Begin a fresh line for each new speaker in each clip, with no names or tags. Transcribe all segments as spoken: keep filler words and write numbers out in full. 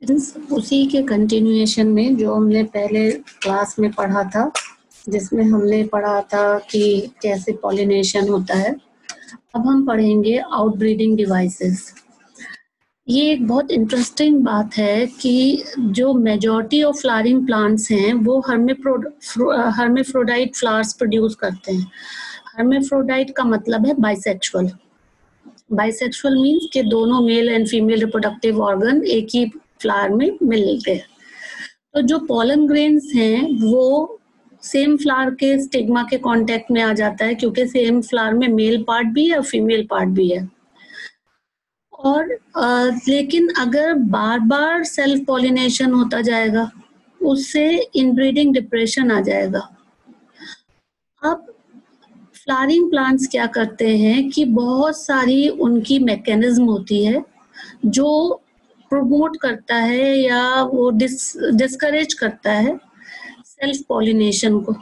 उसी के कंटिन्यूएशन में जो हमने पहले क्लास में पढ़ा था, जिसमें हमने पढ़ा था कि कैसे पॉलिनेशन होता है, अब हम पढ़ेंगे आउटब्रीडिंग डिवाइसेस। ये एक बहुत इंटरेस्टिंग बात है कि जो मेजॉरिटी ऑफ फ्लावरिंग प्लांट्स हैं वो हर्मेफ्रोडाइट फ्लावर्स प्रोड्यूस करते हैं। हर्मेफ्रोडाइट का मतलब है बाइसेक्सुअल। बाइसेक्सुअल मीन्स कि दोनों male and female reproductive organ एक ही फ्लावर में मिलते हैं। तो जो पॉलन ग्रेन्स हैं वो सेम फ्लावर के स्टिग्मा के कांटेक्ट में आ जाता है, क्योंकि सेम फ्लावर में मेल पार्ट भी है और फीमेल पार्ट भी है। और आ, लेकिन अगर बार बार सेल्फ पॉलिनेशन होता जाएगा, उससे इनब्रीडिंग डिप्रेशन आ जाएगा। अब फ्लावरिंग प्लांट्स क्या करते हैं कि बहुत सारी उनकी मैकेनिज्म होती है जो प्रमोट करता है या वो डिस डिस्करेज करता है सेल्फ पॉलिनेशन को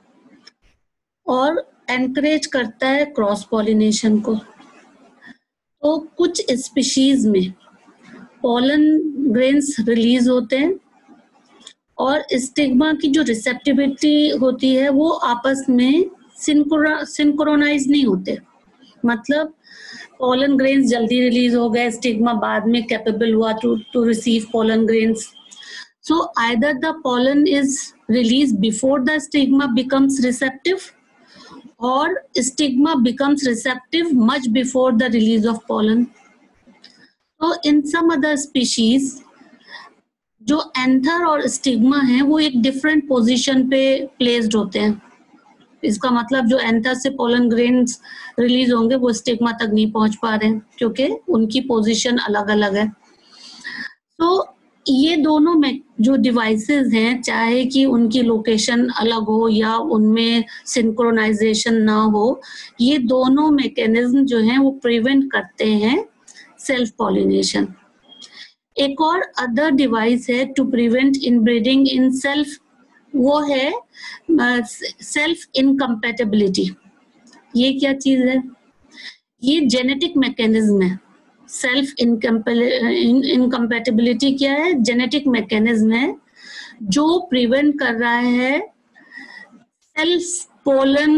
और एनकरेज करता है क्रॉस पॉलिनेशन को। तो कुछ स्पीशीज में पॉलन ग्रेन्स रिलीज होते हैं और स्टिग्मा की जो रिसेप्टिबिलिटी होती है वो आपस में सिंक्रोनाइज नहीं होते। मतलब पॉलन ग्रेन्स जल्दी रिलीज हो गए, स्टिग्मा बाद में कैपेबल हुआ to to receive pollen grains. So either the pollen is release before the stigma becomes receptive or stigma becomes receptive much before the release of pollen. So in some other species जो anther और stigma है वो एक different position पे placed होते हैं। इसका मतलब जो एंथर से पोलन ग्रेन्स रिलीज होंगे वो स्टिग्मा तक नहीं पहुंच पा रहे हैं, क्योंकि उनकी पोजीशन अलग अलग है। तो ये दोनों में जो डिवाइसेस हैं, चाहे कि उनकी लोकेशन अलग हो या उनमें सिंक्रोनाइजेशन ना हो, ये दोनों मैकेनिज्म जो हैं वो प्रिवेंट करते हैं सेल्फ पॉलिनेशन। एक और अदर डिवाइस है to prevent inbreeding in self, वो है सेल्फ इनकम्पैटिबिलिटी। ये क्या चीज है? ये जेनेटिक मैकेनिज्म है। सेल्फ इनकम्पैटिबिलिटी क्या है? जेनेटिक मैकेनिज्म है जो प्रिवेंट कर रहा है सेल्फ पोलन,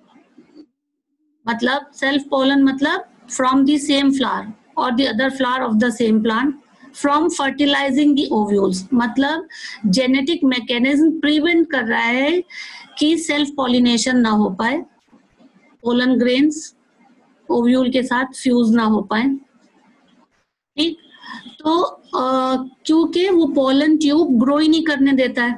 मतलब सेल्फ पोलन मतलब फ्रॉम द सेम फ्लावर और the other flower of the same plant from fertilizing the ovules. मतलब जेनेटिक मैकेनिज्म प्रिवेंट कर रहा है कि सेल्फ पॉलिनेशन ना हो पाए, पोलन ग्रेन्स ओव्यूल के साथ फ्यूज ना हो पाए। ठीक, तो क्योंकि वो पोलन ट्यूब ग्रो ही नहीं करने देता है।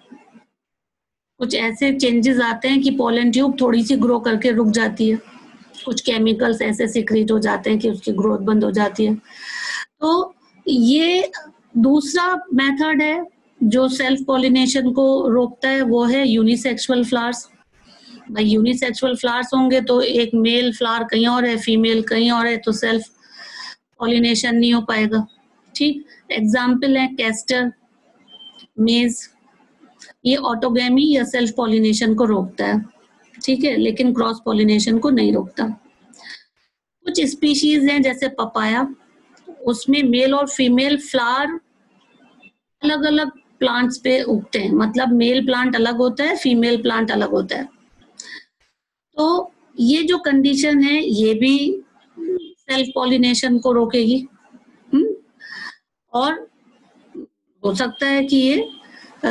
कुछ ऐसे चेंजेस आते हैं कि पोलन ट्यूब थोड़ी सी ग्रो करके रुक जाती है, कुछ केमिकल्स ऐसे सीक्रेट हो जाते हैं कि उसकी ग्रोथ बंद हो जाती है। तो ये दूसरा मेथड है जो सेल्फ पॉलिनेशन को रोकता है, वो है यूनिसेक्सुअल फ्लावर्स। भाई यूनिसेक्सुअल फ्लावर्स होंगे तो एक मेल फ्लावर कहीं और है, फीमेल कहीं और है, तो सेल्फ पॉलिनेशन नहीं हो पाएगा। ठीक, एग्जाम्पल है कैस्टर, मेज। ये ऑटोगैमी या सेल्फ पॉलिनेशन को रोकता है, ठीक है, लेकिन क्रॉस पॉलिनेशन को नहीं रोकता। कुछ स्पीशीज हैं जैसे पपाया, उसमें मेल और फीमेल फ्लावर अलग अलग प्लांट्स पे उगते हैं। मतलब मेल प्लांट अलग होता है, फीमेल प्लांट अलग होता है। तो ये जो कंडीशन है ये भी सेल्फ पॉलिनेशन को रोकेगी। हुँ? और हो सकता है कि ये आ,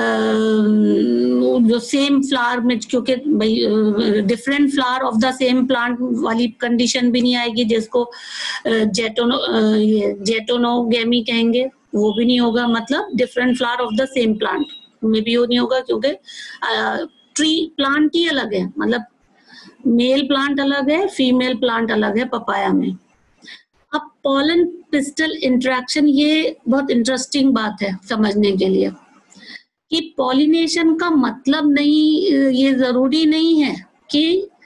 जो सेम फ्लावर में, क्योंकि different flower of the same plant वाली कंडीशन भी नहीं आएगी, जिसको जेटोनो ये जेटोनोगेमी कहेंगे, वो भी नहीं होगा। मतलब different flower of the same plant में भी वो नहीं होगा, क्योंकि ट्री प्लांट ही अलग है। मतलब मेल प्लांट अलग है, फीमेल प्लांट अलग है पपाया में। अब पॉलन पिस्टल इंटरेक्शन, ये बहुत इंटरेस्टिंग बात है समझने के लिए कि पॉलिनेशन का मतलब नहीं, ये जरूरी नहीं है कि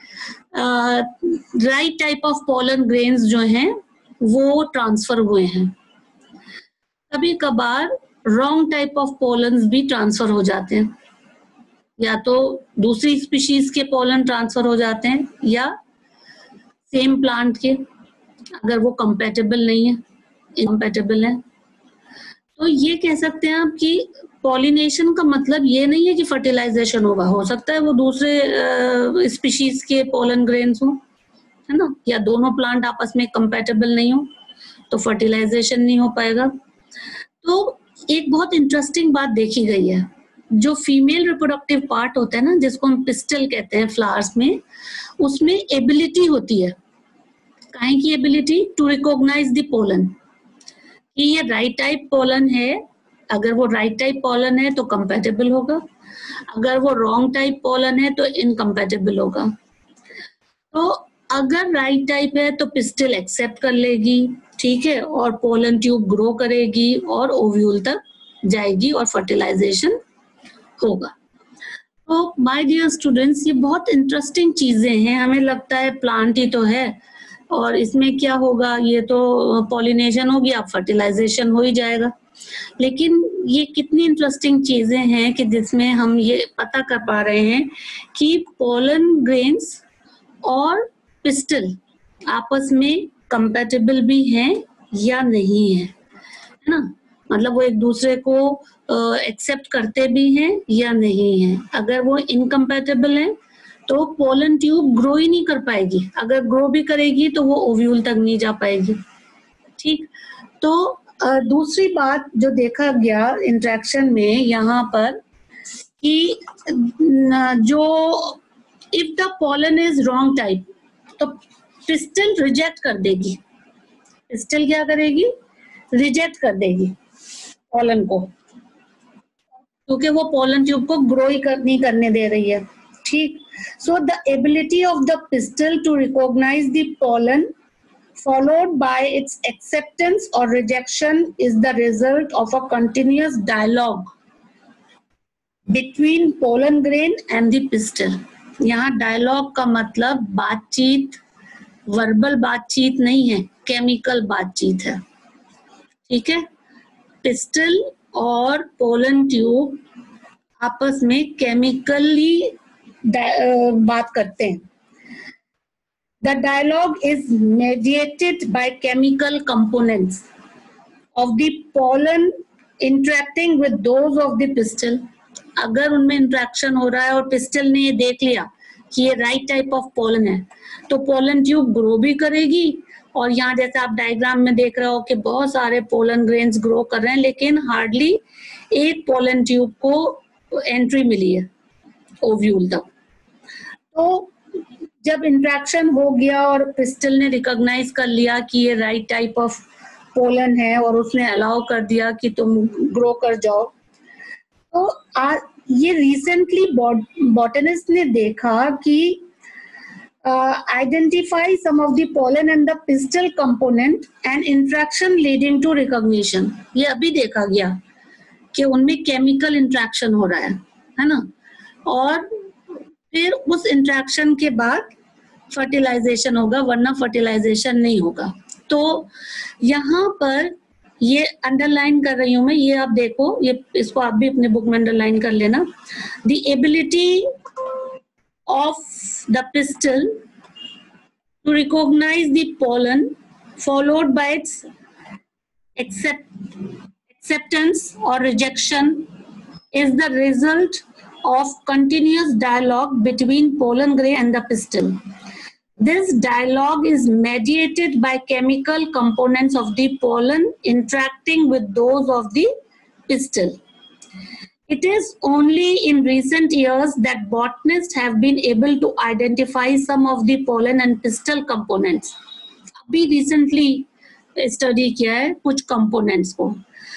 right type of pollen grains जो हैं वो ट्रांसफर हुए हैं। कभी कभार रॉन्ग टाइप ऑफ पॉलन्स भी ट्रांसफर हो जाते हैं, या तो दूसरी स्पीशीज के पॉलन ट्रांसफर हो जाते हैं या सेम प्लांट के, अगर वो कंपैटिबल नहीं है, इनकम्पैटिबल है। तो ये कह सकते हैं आप कि पॉलिनेशन का मतलब ये नहीं है कि फर्टिलाइजेशन होगा, हो सकता है वो दूसरे स्पीशीज के पोलन ग्रेन्स हो, है ना, या दोनों प्लांट आपस में कंपैटिबल नहीं हो तो फर्टिलाइजेशन नहीं हो पाएगा। तो एक बहुत इंटरेस्टिंग बात देखी गई है, जो फीमेल रिप्रोडक्टिव पार्ट होता है ना, जिसको हम पिस्टल कहते हैं फ्लावर्स में, उसमें एबिलिटी होती है, काहे की ability to recognize the pollen, कि ये राइट टाइप पोलन है, अगर वो राइट टाइप पोलन है तो कंपैटिबल होगा, अगर वो रॉन्ग टाइप पोलन है तो इनकम्पैटिबल होगा। तो अगर राइट टाइप है तो पिस्टल एक्सेप्ट कर लेगी, ठीक है, और पोलन ट्यूब ग्रो करेगी और ओव्यूल तक जाएगी और फर्टिलाइजेशन होगा। तो माय डियर स्टूडेंट्स, ये बहुत इंटरेस्टिंग चीजें हैं, हमें लगता है प्लांट ही तो है और इसमें क्या होगा, ये तो पॉलिनेशन होगी, अब फर्टिलाइजेशन हो ही जाएगा। लेकिन ये कितनी इंटरेस्टिंग चीजें हैं कि जिसमें हम ये पता कर पा रहे हैं कि पोलन ग्रेन्स और पिस्टल आपस में कंपैटिबल भी हैं या नहीं है, है ना, मतलब वो एक दूसरे को एक्सेप्ट uh, करते भी हैं या नहीं है। अगर वो इनकम्पैटिबल है तो पोलन ट्यूब ग्रो ही नहीं कर पाएगी, अगर ग्रो भी करेगी तो वो ओव्यूल तक नहीं जा पाएगी, ठीक। तो uh, दूसरी बात जो देखा गया इंटरेक्शन में यहाँ पर कि जो if the pollen is wrong type तो पिस्टल रिजेक्ट कर देगी, पिस्टल क्या करेगी, रिजेक्ट कर देगी पोलन को, क्योंकि वो पोलन ट्यूब को ग्रो ही कर, नहीं करने दे रही है, ठीक। So the ability of the pistil to recognize the pollen followed by its acceptance or rejection is the result of a continuous dialogue between pollen grain and the pistil। यहाँ डायलॉग का मतलब बातचीत, वर्बल बातचीत नहीं है, chemical बातचीत है, ठीक है। पिस्टल और पोलन ट्यूब आपस में केमिकली बात करते हैं। The dialogue is mediated by chemical components of the pollen interacting with those of the pistil। अगर उनमें इंट्रैक्शन हो रहा है और पिस्टल ने ये देख लिया कि ये राइट टाइप ऑफ पोलन है तो पोलन ट्यूब ग्रो भी करेगी, और यहाँ जैसे आप डायग्राम में देख रहे हो कि बहुत सारे पोलन ग्रेन्स ग्रो कर रहे हैं लेकिन हार्डली एक पोलन ट्यूब को एंट्री मिली है ओव्यूल तक। तो जब इंट्रैक्शन हो गया और पिस्टल ने रिकॉग्नाइज कर लिया कि ये राइट टाइप ऑफ पोलन है और उसने अलाउ कर दिया कि तुम ग्रो कर जाओ, तो आ, ये रिसेंटली बॉटनिस्ट ने देखा कि identify some of the pollen and the pistil component and interaction leading to recognition. ये अभी देखा गया कि उनमें केमिकल इंट्रैक्शन हो रहा है, है ना, और फिर उस इंट्रैक्शन के बाद फर्टिलाइजेशन होगा, वरना फर्टिलाइजेशन नहीं होगा। तो यहाँ पर ये अंडरलाइन कर रही हूं मैं, ये आप देखो, ये इसको आप भी अपने बुक में अंडरलाइन कर लेना। The ability of the pistil to recognize the pollen followed by its acceptance और rejection is the result of continuous dialogue between pollen grain and the pistil. This dialogue is mediated by chemical components of the pollen interacting with those of the pistil. It is only in recent years that botanists have been able to identify some of the pollen and pistil components. अभी recently study किया है कुछ components को।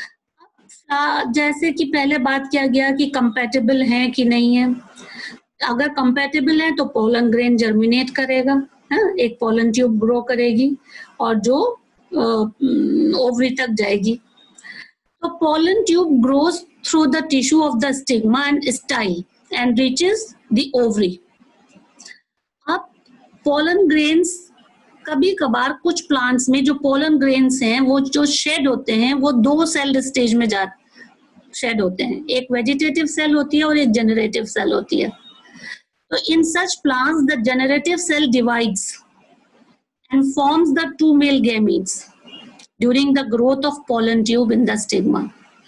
जैसे कि पहले बात किया गया कि कंपैटिबल है कि नहीं है, अगर कंपैटिबल है तो पोलन ग्रेन जर्मिनेट करेगा, है, एक पोलन ट्यूब ग्रो करेगी और जो ओवरी तक जाएगी। तो pollen tube grows through the tissue of the stigma and style and reaches the ovary. अब पोलन ग्रेन्स कभी कभार कुछ प्लांट्स में जो पोलन ग्रेन्स हैं वो जो शेड होते हैं वो दो सेल स्टेज में जा शेड होते हैं, एक वेजिटेटिव सेल होती है और एक जनरेटिव सेल होती है। तो in such plants the generative cell divides and forms the two male gametes during the growth of pollen tube in the stigma.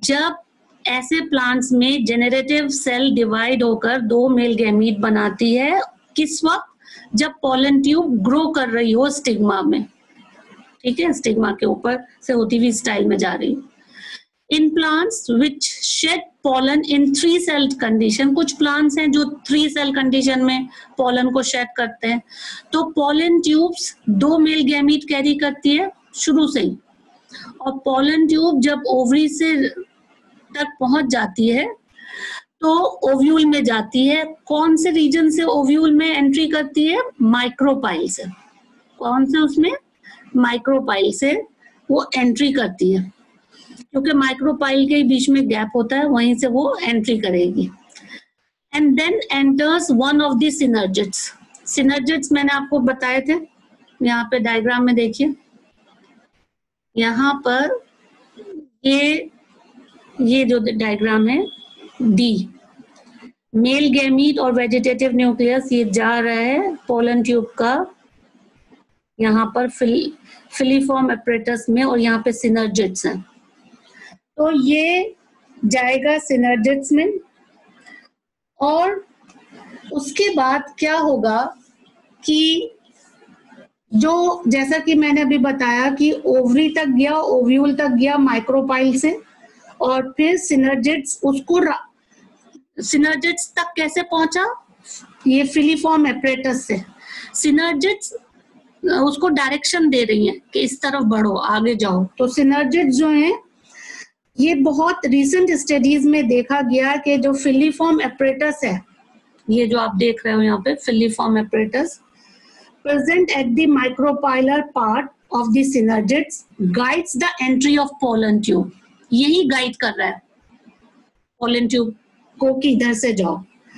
जब ऐसे प्लांट्स में जेनरेटिव सेल डिवाइड होकर दो मेल गैमीट बनाती है, किस वक्त? जब पॉलन ट्यूब ग्रो कर रही हो स्टिग्मा में, ठीक है, स्टिग्मा के ऊपर से होती हुई स्टाइल में जा रही। In plants which shed pollen in three cell condition, कुछ प्लांट्स हैं जो थ्री सेल कंडीशन में पॉलन को शेड करते हैं। तो पॉलन ट्यूब्स दो मेल गैमीट कैरी करती है शुरू से ही, और पॉलन ट्यूब जब ओवरी से तक पहुंच जाती है तो ओव्यूल में जाती है। कौन से रीजन से ओव्यूल में एंट्री करती है? माइक्रोपाइल से। कौन से? उसमें माइक्रोपाइल से वो एंट्री करती है, क्योंकि माइक्रोपाइल के बीच में गैप होता है, वहीं से वो एंट्री करेगी। And then enters one of the synergids. Synergids मैंने आपको बताए थे, यहाँ पे डायग्राम में देखिए, यहाँ पर ये ये जो डायग्राम है डी, मेल गैमीट और वेजिटेटिव न्यूक्लियस ये जा रहा है पोलन ट्यूब का यहाँ पर फिल, फिलीफॉर्म एपरेटस में, और यहाँ पे सिनर्जिड्स हैं। तो ये जाएगा सिनर्जिड्स में, और उसके बाद क्या होगा कि जो, जैसा कि मैंने अभी बताया कि ओवरी तक गया, ओव्यूल तक गया माइक्रोपाइल से, और फिर सिनर्जिड्स उसको, सिनर्जिड्स तक कैसे पहुंचा? ये फिलीफॉर्म एपरेटस से। सिनर्जिड्स उसको डायरेक्शन दे रही हैं कि इस तरफ बढ़ो, आगे जाओ। तो सिनर्जिड्स जो हैं, ये बहुत रिसेंट स्टडीज में देखा गया कि जो फिलीफॉर्म एपरेटस है, ये जो आप देख रहे हो यहाँ पे filiform apparatus present at the micropylar part of the synergids guides the entry of pollen tube. यही गाइड कर रहा है पोलन ट्यूब को कि इधर से जाओ।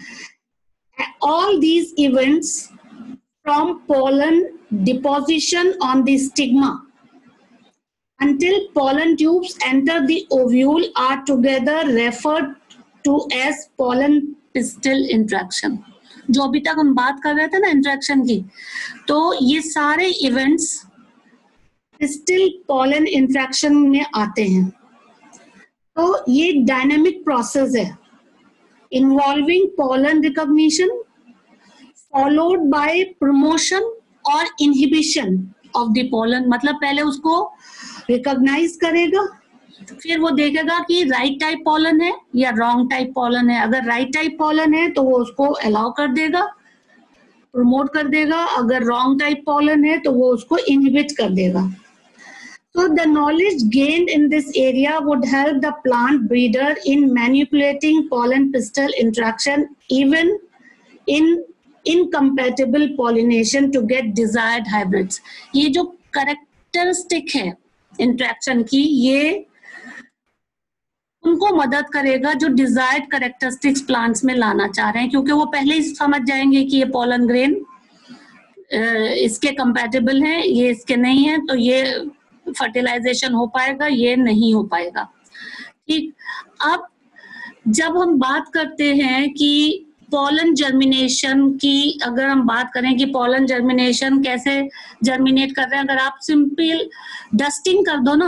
All these events from pollen deposition on the stigma until pollen tubes enter the ovule are together referred to as pollen pistil interaction। जो अभी तक हम बात कर रहे थे ना इंटरेक्शन की, तो ये सारे इवेंट्स पिस्टिल पोलन इंटरेक्शन में आते हैं। तो ये डायनामिक प्रोसेस है involving pollen recognition followed by promotion और इनहिबिशन ऑफ द पोलन। मतलब पहले उसको रिकॉग्नाइज करेगा, फिर वो देखेगा कि राइट टाइप पोलन है या रॉन्ग टाइप पोलन है। अगर राइट टाइप पोलन है तो वो उसको अलाउ कर देगा, प्रमोट कर देगा। अगर रॉन्ग टाइप पोलन है तो वो उसको इनहिबिट कर देगा। So the knowledge gained in this area would help the plant breeder in manipulating pollen pistil interaction even in incompatible pollination to get desired hybrids। ये जो कैरेक्टरिस्टिक है इंट्रैक्शन की, ये उनको मदद करेगा जो डिजायर्ड कैरेक्टरिस्टिक्स प्लांट्स में लाना चाह रहे हैं, क्योंकि वो पहले ही समझ जाएंगे कि ये पोलन ग्रेन इसके कंपैटिबल है, ये इसके नहीं है, तो ये फर्टिलाइजेशन हो पाएगा, ये नहीं हो पाएगा। ठीक, अब जब हम बात करते हैं कि पोलन जर्मिनेशन की, अगर हम बात करें कि पोलन जर्मिनेशन कैसे जर्मिनेट कर रहे हैं, अगर आप सिंपल डस्टिंग कर दो ना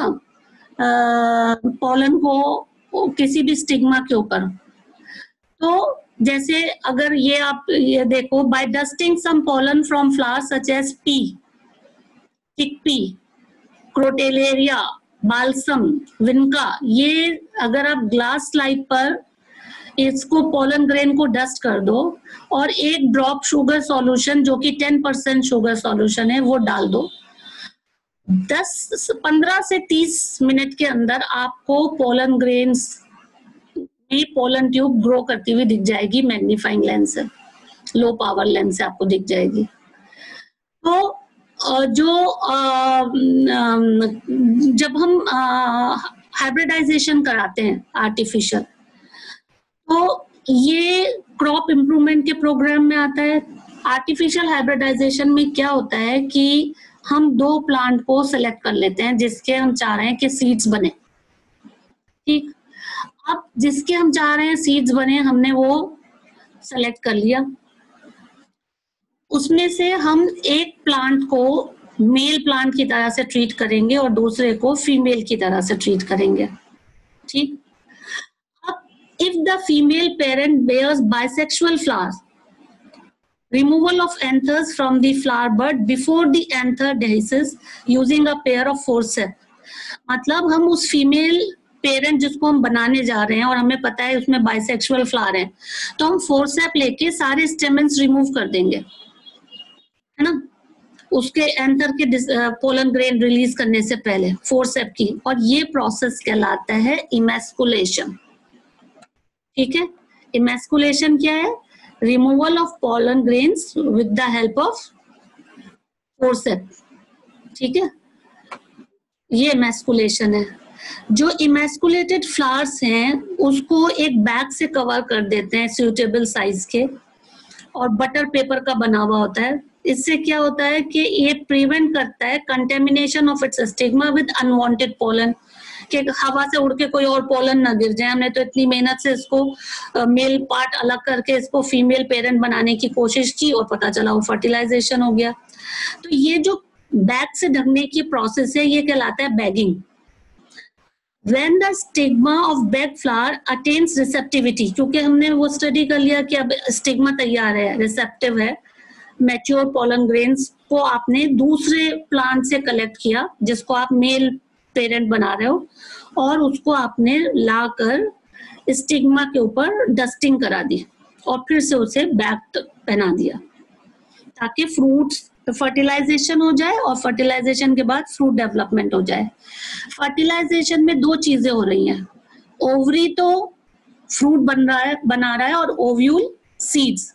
पोलन को किसी भी स्टिग्मा के ऊपर, तो जैसे अगर ये आप ये देखो, by dusting some pollen from flowers such as pea, chickpea, crotalaria, balsam, vinca, ये अगर आप ग्लास स्लाइड पर इसको पोलन ग्रेन को डस्ट कर दो और एक ड्रॉप शुगर सॉल्यूशन जो कि टेन परसेंट शुगर सॉल्यूशन है वो डाल दो, दस पंद्रह से तीस मिनट के अंदर आपको पोलन ग्रेन्स में पोलन ट्यूब ग्रो करती हुई दिख जाएगी। मैग्नीफाइंग लेंस से, लो पावर लेंस से आपको दिख जाएगी। तो जो जब हम हाइब्रिडाइजेशन कराते हैं आर्टिफिशियल, तो ये क्रॉप इम्प्रूवमेंट के प्रोग्राम में आता है। आर्टिफिशियल हाइब्रिडाइजेशन में क्या होता है कि हम दो प्लांट को सेलेक्ट कर लेते हैं जिसके हम चाह रहे हैं कि सीड्स बने। ठीक, अब जिसके हम चाह रहे हैं सीड्स बने, हमने वो सेलेक्ट कर लिया। उसमें से हम एक प्लांट को मेल प्लांट की तरह से ट्रीट करेंगे और दूसरे को फीमेल की तरह से ट्रीट करेंगे। ठीक, if the female parent bears bisexual flowers, removal of anthers from the flower bud before the anther dehisces using a pair of forceps. मतलब हम उस फीमेल पेरेंट जिसको हम बनाने जा रहे हैं और हमें पता है उसमें बाइसेक्सुअल फ्लावर है, तो हम फोर्सेप लेके सारे स्टेमेंस रिमूव कर देंगे, है ना, उसके एंथर के पोलन ग्रेन रिलीज करने से पहले फोर्सेप की, और ये प्रोसेस कहलाता है इमैस्कुलेशन. ठीक है, इमैस्कुलेशन क्या है? Removal of pollen grains with the help of forcep. ठीक है, ये इमैस्कुलेशन है. जो इमैस्कुलेटेड फ्लावर्स हैं उसको एक बैग से कवर कर देते हैं सूटेबल साइज के, और बटर पेपर का बना हुआ होता है. इससे क्या होता है कि ये प्रिवेंट करता है contamination of its stigma with unwanted pollen, कि हवा से उड़ के कोई और पोलन ना गिर जाए. हमने तो इतनी मेहनत से इसको मेल पार्ट अलग करके इसको फीमेल पेरेंट बनाने की कोशिश की और पता चला वो फर्टिलाइजेशन हो गया. तो ये जो बैग से ढकने की प्रोसेस है ये कहलाता है bagging. When the stigma of bag flower attains receptivity, क्योंकि हमने वो स्टडी कर लिया कि अब स्टिग्मा तैयार है, रिसेप्टिव है, मैच्योर पोलन ग्रेन्स को आपने दूसरे प्लांट से कलेक्ट किया जिसको आप मेल पेरेंट बना रहे हो, और उसको आपने लाकर स्टिग्मा के ऊपर डस्टिंग करा दी और फिर से उसे बैग पहना दिया ताकि फ्रूट्स फर्टिलाइजेशन हो जाए और फर्टिलाइजेशन के बाद फ्रूट डेवलपमेंट हो जाए. फर्टिलाइजेशन में दो चीजें हो रही हैं, ओवरी तो फ्रूट बन रहा है बना रहा है और ओव्यूल सीड्स.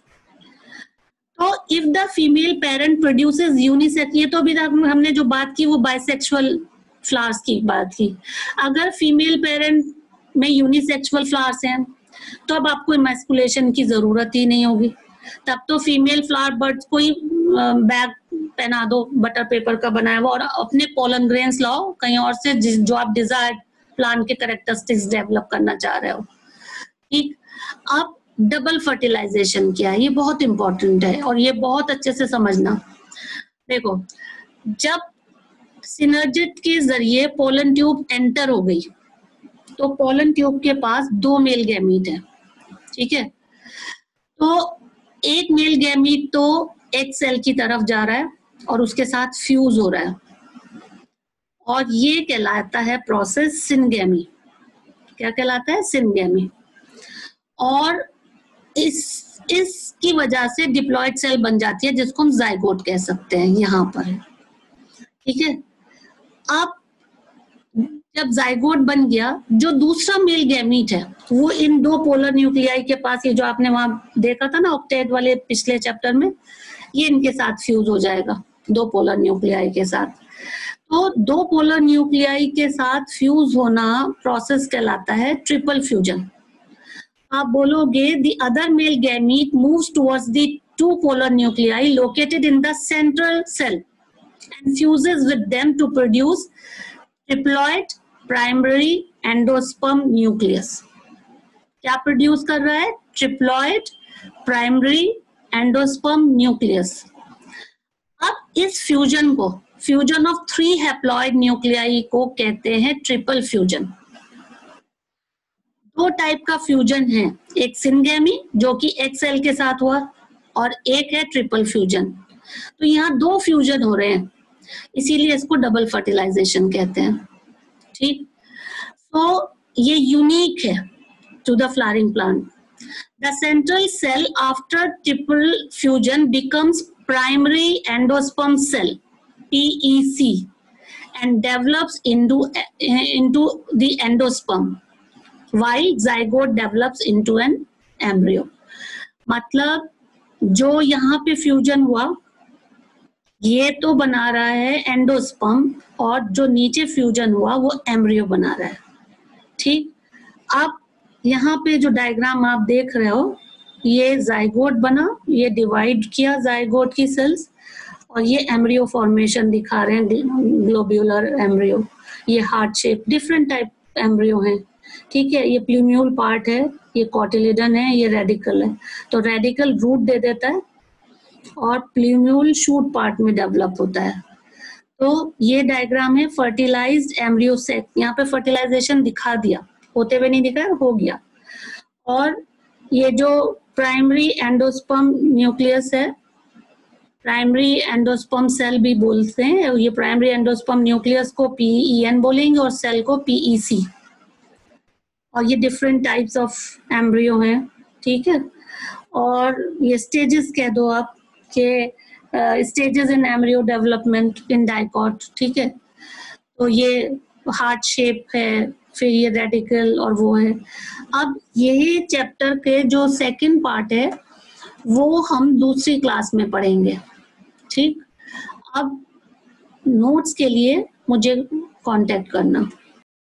तो if the female parent produces unisex, ये तो अभी हमने जो बात की वो बाइसेक्सुअल फ्लावर्स की बात की. अगर फीमेल पेरेंट में यूनिसेक्सुअल फ्लावर्स हैं तो अब आपको इमैस्कुलेशन की जरूरत ही नहीं होगी. तब तो फीमेल फ्लावर बर्ड्स को ही बैग पहना दो बटर पेपर का बनाया हुआ और अपने पोलन ग्रेन्स लाओ कहीं और से जो आप डिजायर्ड प्लांट के कैरेक्टरिस्टिक्स डेवलप करना चाह रहे हो. ठीक, अब डबल फर्टिलाइजेशन क्या है, ये बहुत इंपॉर्टेंट है और ये बहुत अच्छे से समझना. देखो, जब सिनर्जिट के जरिए पोलन ट्यूब एंटर हो गई तो पोलन ट्यूब के पास दो मेल गैमीट है. ठीक है, तो एक मेल गैमीट तो एक सेल की तरफ जा रहा है और उसके साथ फ्यूज हो रहा है, और ये कहलाता है प्रोसेस सिनगैमी. क्या कहलाता है? सिनगैमी. और इस इसकी वजह से डिप्लॉयड सेल बन जाती है जिसको हम जाइगोट कह सकते हैं. यहाँ पर ठीक है, अब जब जाइगोट बन गया, जो दूसरा मेल गैमीट है वो इन दो पोलर न्यूक्लियाई के पास, ये जो आपने वहां देखा था ना ऑक्टेट वाले पिछले चैप्टर में, ये इनके साथ फ्यूज हो जाएगा दो पोलर न्यूक्लियाई के साथ. तो दो पोलर न्यूक्लियाई के साथ फ्यूज होना प्रोसेस कहलाता है ट्रिपल फ्यूजन. आप बोलोगे the other male gamete moves towards the two polar nuclei located in the central cell and fuses with them to produce triploid primary endosperm nucleus. क्या produce कर रहा है? Triploid primary endosperm nucleus. अब इस fusion को, fusion of three haploid nuclei को कहते हैं ट्रिपल फ्यूजन. दो टाइप का फ्यूजन है, एक सिनगैमी जो कि एक सेल के साथ हुआ और एक है ट्रिपल फ्यूजन. तो यहाँ दो फ्यूजन हो रहे हैं, इसीलिए इसको डबल फर्टिलाइजेशन कहते हैं. ठीक, तो ये यूनिक है to the flowering plant. The central cell after triple fusion becomes primary endosperm cell P E C and develops into into the endosperm while zygote develops into an embryo. मतलब जो यहाँ पे फ्यूजन हुआ ये तो बना रहा है एंडोस्पर्म, और जो नीचे फ्यूजन हुआ वो एम्ब्रियो बना रहा है. ठीक, अब यहाँ पे जो डायग्राम आप देख रहे हो, ये जाइगोट बना, ये डिवाइड किया जाइगोट की सेल्स, और ये एम्ब्रियो फॉर्मेशन दिखा रहे हैं, ग्लोब्यूलर एम्ब्रियो, ये heart shape, different type embryo हैं. ठीक है, ये प्लूम्यूल पार्ट है, ये कॉटिलिडन है, ये रेडिकल है. तो रेडिकल रूट दे देता है और प्लूम्यूल शूट पार्ट में डेवलप होता है. तो ये डायग्राम है फर्टिलाइज्ड एम्ब्रियो सेक. यहाँ पे फर्टिलाइजेशन दिखा दिया, होते हुए नहीं दिखा, हो गया. और ये जो प्राइमरी एंडोस्पर्म न्यूक्लियस है, प्राइमरी एंडोस्पर्म सेल भी बोलते हैं, ये प्राइमरी एंडोस्पर्म न्यूक्लियस को पीईएन बोलेंगे और सेल को पीईसी। और ये डिफरेंट टाइप्स ऑफ एम्ब्रियो हैं, ठीक है। और ये स्टेजेस कह दो आप के stages in embryo development in dicot, ठीक है। तो ये हार्ट शेप है, फिर ये रेडिकल और वो है। अब यही चैप्टर के जो सेकंड पार्ट है वो हम दूसरी क्लास में पढ़ेंगे, ठीक। अब नोट्स के लिए मुझे कांटेक्ट करना।